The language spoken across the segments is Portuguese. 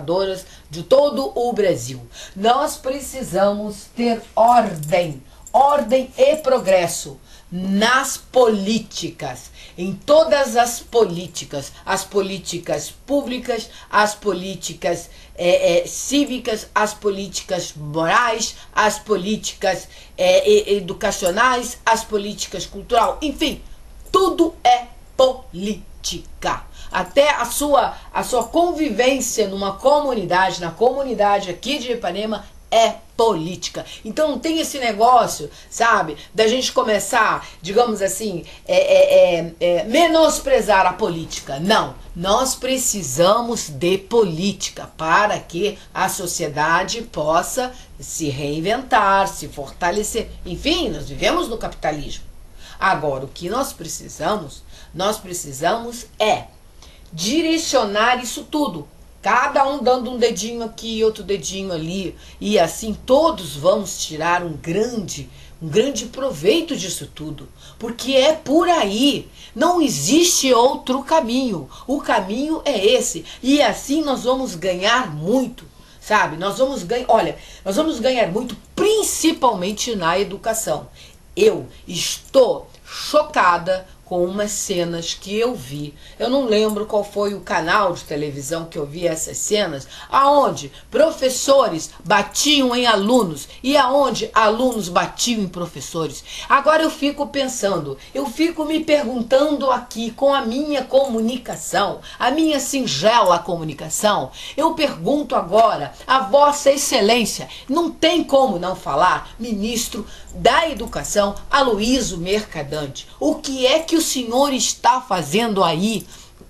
educadoras de todo o Brasil. Nós precisamos ter ordem e progresso nas políticas, em todas as políticas públicas, as políticas cívicas, as políticas morais, as políticas educacionais, as políticas culturais, enfim, tudo é política. Até a sua convivência numa comunidade, na comunidade aqui de Ipanema, é política. Então não tem esse negócio, sabe, da gente começar, digamos assim, menosprezar a política. Não, nós precisamos de política para que a sociedade possa se reinventar, se fortalecer. Enfim, nós vivemos no capitalismo. Agora, o que nós precisamos é direcionar isso tudo. Cada um dando um dedinho aqui, outro dedinho ali, e assim todos vamos tirar um grande proveito disso tudo, porque é por aí, não existe outro caminho, o caminho é esse, e assim nós vamos ganhar muito, sabe? Nós vamos ganhar muito, principalmente na educação. Eu estou chocada com umas cenas que eu vi. Eu não lembro qual foi o canal de televisão que eu vi essas cenas, aonde professores batiam em alunos e aonde alunos batiam em professores. Agora eu fico pensando, eu fico me perguntando aqui com a minha comunicação, a minha singela comunicação, eu pergunto agora a Vossa Excelência, não tem como não falar, ministro da Educação, Aloysio Mercadante, o que é que o senhor está fazendo aí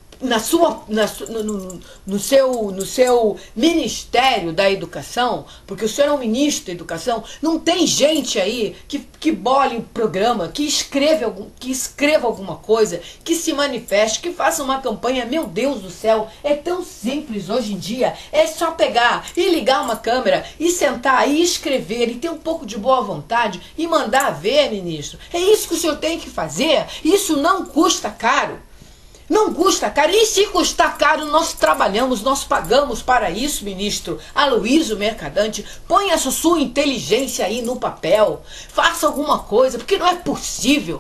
no seu Ministério da Educação, porque o senhor é um ministro da Educação, não tem gente aí que bole o programa, que escreva alguma coisa, que se manifeste, que faça uma campanha. Meu Deus do céu, é tão simples hoje em dia, é só pegar e ligar uma câmera e sentar e escrever e ter um pouco de boa vontade e mandar ver, ministro. É isso que o senhor tem que fazer, isso não custa caro. Não custa caro, e se custar caro, nós trabalhamos, nós pagamos para isso, ministro Aloysio Mercadante. Põe essa sua inteligência aí no papel, faça alguma coisa, porque não é possível,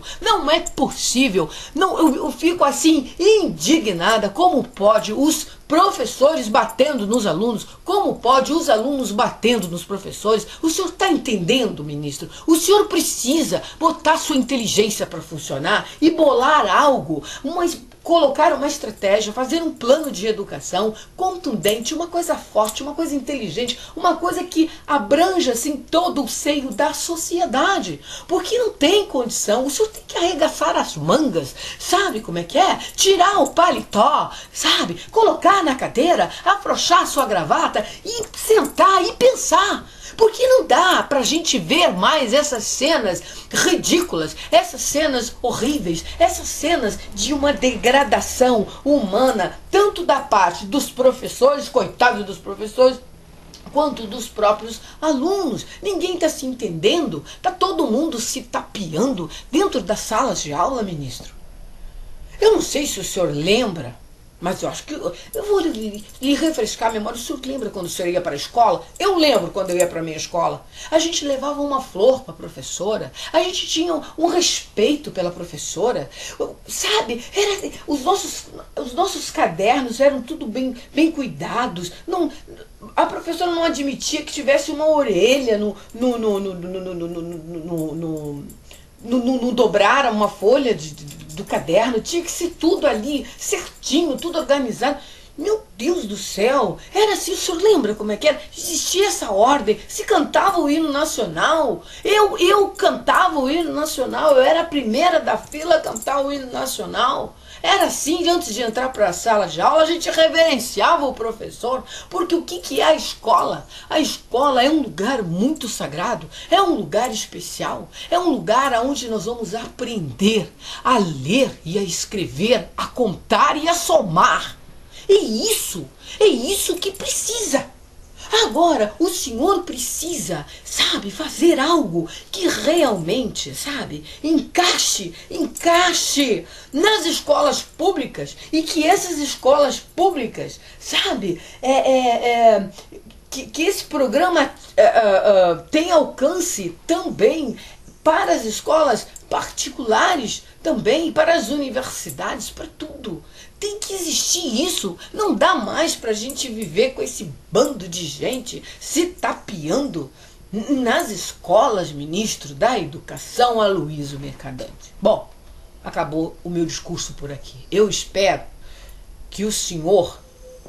não, eu fico assim indignada, como pode os professores batendo nos alunos, como pode os alunos batendo nos professores? O senhor está entendendo, ministro? O senhor precisa botar sua inteligência para funcionar e bolar algo, colocar uma estratégia, fazer um plano de educação contundente, uma coisa forte, uma coisa inteligente, uma coisa que abranja assim todo o seio da sociedade, porque não tem condição, o senhor tem que arregaçar as mangas, sabe como é que é? Tirar o paletó, sabe? Colocar na cadeira, afrouxar sua gravata e sentar e pensar. Porque não dá pra gente ver mais essas cenas ridículas, essas cenas horríveis, essas cenas de uma degradação humana, tanto da parte dos professores, coitados dos professores, quanto dos próprios alunos. Ninguém está se entendendo, está todo mundo se tapeando dentro das salas de aula, ministro. Eu não sei se o senhor lembra, mas eu acho que eu vou lhe refrescar a memória. O senhor lembra quando o senhor ia para a escola? Eu lembro quando eu ia para a minha escola. A gente levava uma flor para a professora. A gente tinha um respeito pela professora. Sabe? Os nossos cadernos eram tudo bem cuidados. Não, a professora não admitia que tivesse uma orelha no dobrar uma folha do caderno, tinha que ser tudo ali certinho, tudo organizado. Meu Deus do céu, era assim, o senhor lembra como é que era? Existia essa ordem, se cantava o hino nacional, eu cantava o hino nacional, eu era a primeira da fila a cantar o hino nacional. Era assim, antes de entrar para a sala de aula, a gente reverenciava o professor, porque o que é a escola? A escola é um lugar muito sagrado, é um lugar especial, é um lugar onde nós vamos aprender a ler e a escrever, a contar e a somar. É isso que precisa. Agora, o senhor precisa, sabe, fazer algo que realmente, sabe, encaixe nas escolas públicas e que essas escolas públicas, sabe, que esse programa tenha alcance também para as escolas particulares, também para as universidades, para tudo. Tem que existir isso. Não dá mais para a gente viver com esse bando de gente se tapeando nas escolas, ministro da Educação, Aloysio Mercadante. Bom, acabou o meu discurso por aqui. Eu espero que o senhor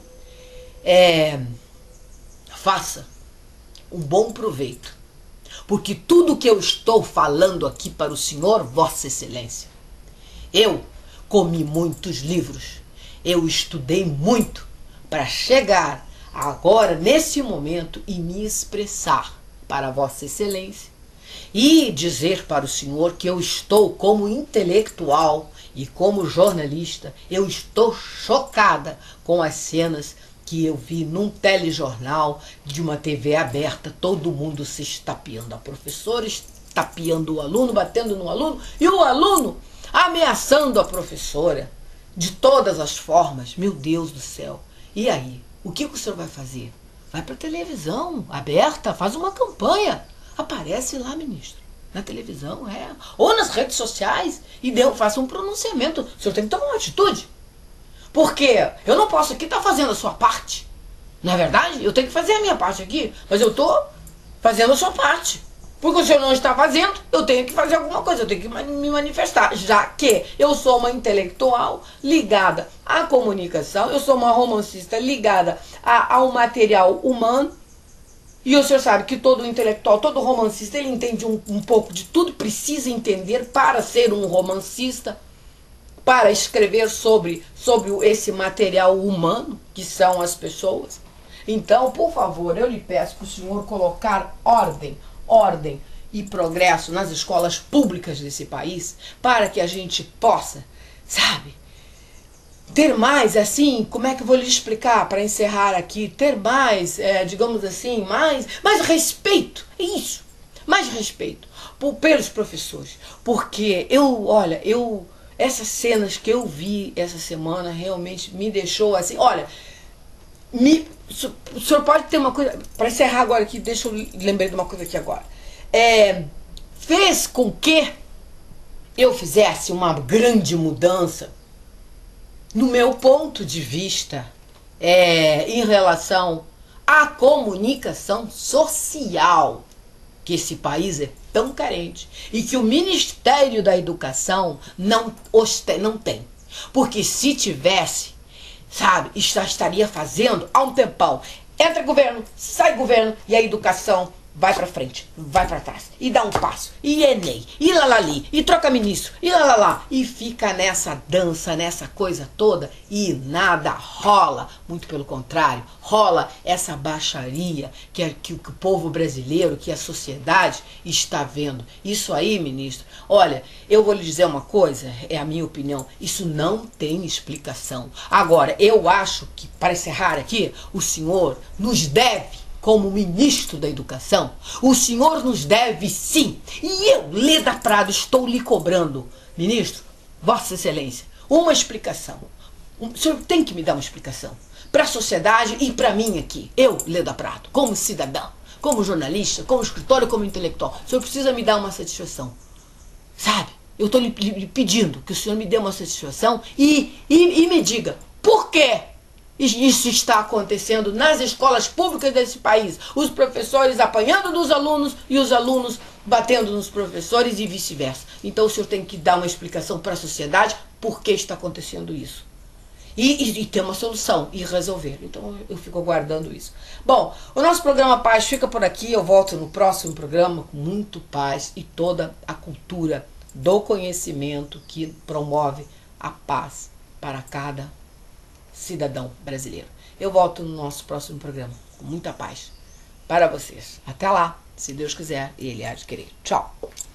faça um bom proveito, porque tudo que eu estou falando aqui para o senhor, Vossa Excelência, eu comi muitos livros, eu estudei muito para chegar agora, nesse momento, e me expressar para Vossa Excelência e dizer para o senhor que eu estou, como intelectual e como jornalista, eu estou chocada com as cenas que eu vi num telejornal de uma TV aberta, todo mundo se estapeando, a professora estapeando o aluno, batendo no aluno, e o aluno ameaçando a professora de todas as formas. Meu Deus do céu. E aí? O que o senhor vai fazer? Vai para a televisão aberta, faz uma campanha. Aparece lá, ministro, na televisão, ou nas redes sociais, e faça um pronunciamento. O senhor tem que tomar uma atitude. Porque eu não posso aqui estar fazendo a sua parte. Não é verdade? Eu tenho que fazer a minha parte aqui, mas eu estou fazendo a sua parte. Porque o senhor não está fazendo, eu tenho que fazer alguma coisa, eu tenho que me manifestar, já que eu sou uma intelectual ligada à comunicação, eu sou uma romancista ligada ao material humano, e o senhor sabe que todo intelectual, todo romancista, ele entende um pouco de tudo, precisa entender para ser um romancista, para escrever sobre esse material humano, que são as pessoas. Então, por favor, eu lhe peço para o senhor colocar ordem e progresso nas escolas públicas desse país, para que a gente possa, sabe, ter mais, assim, como é que eu vou lhe explicar para encerrar aqui, ter mais, digamos assim, mais respeito, isso, mais respeito pelos professores, porque essas cenas que eu vi essa semana realmente me deixou assim, olha, o senhor pode ter uma coisa, para encerrar agora aqui, deixa eu lembrar de uma coisa aqui agora, fez com que eu fizesse uma grande mudança no meu ponto de vista em relação à comunicação social, que esse país é tão carente e que o Ministério da Educação não tem. Porque se tivesse, sabe, estaria fazendo há um tempão. Entra governo, sai governo e a educação vai pra frente, vai pra trás, e dá um passo, e Enem, e lalali, e troca ministro, e lalala, e fica nessa dança, nessa coisa toda, e nada rola, muito pelo contrário, rola essa baixaria que o povo brasileiro, que a sociedade está vendo. Isso aí, ministro, olha, eu vou lhe dizer uma coisa, é a minha opinião, isso não tem explicação. Agora, eu acho que, para encerrar aqui, o senhor nos deve, como ministro da Educação, o senhor nos deve sim. E eu, Leda Prado, estou lhe cobrando, ministro, Vossa Excelência, uma explicação. O senhor tem que me dar uma explicação para a sociedade e para mim aqui. Eu, Leda Prado, como cidadão, como jornalista, como escritor e como intelectual. O senhor precisa me dar uma satisfação. Sabe? Eu estou lhe pedindo que o senhor me dê uma satisfação e me diga por quê isso está acontecendo nas escolas públicas desse país. Os professores apanhando dos alunos e os alunos batendo nos professores e vice-versa. Então o senhor tem que dar uma explicação para a sociedade por que está acontecendo isso. E ter uma solução e resolver. Então eu fico aguardando isso. Bom, o nosso programa Paz fica por aqui. Eu volto no próximo programa com muito paz e toda a cultura do conhecimento que promove a paz para cada cidadão brasileiro. Eu volto no nosso próximo programa com muita paz para vocês. Até lá, se Deus quiser e Ele há de querer. Tchau!